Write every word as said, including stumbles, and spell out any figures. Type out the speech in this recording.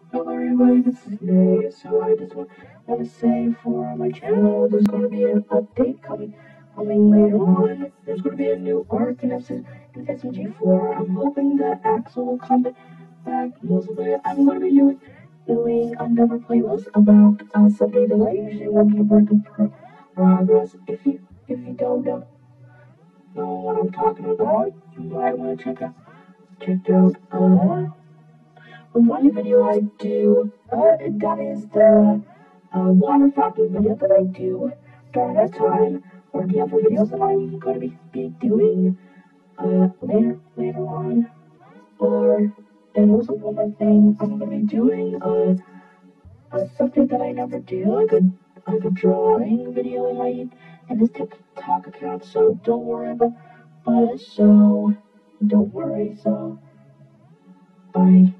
Hello everybody, this is Nate, so I just want, want to say for my channel, there's going to be an update coming coming later on. There's going to be a new arc in S M G four. I'm hoping that Axel will come back. Mostly I'm going to be doing, doing another playlist about uh, Sunday that I usually want to break the pro progress. If you, if you don't know, know what I'm talking about, you might want to check out, check out, uh, one video I do, uh, that is the uh, water fountain video that I do during that time, or the other videos that I'm going to be, be doing uh, later later on. Or, and also one more thing, I'm going to be doing uh, uh, something that I never do, like a, like a drawing video in my in this TikTok account, so don't worry about, but so, don't worry, so, bye.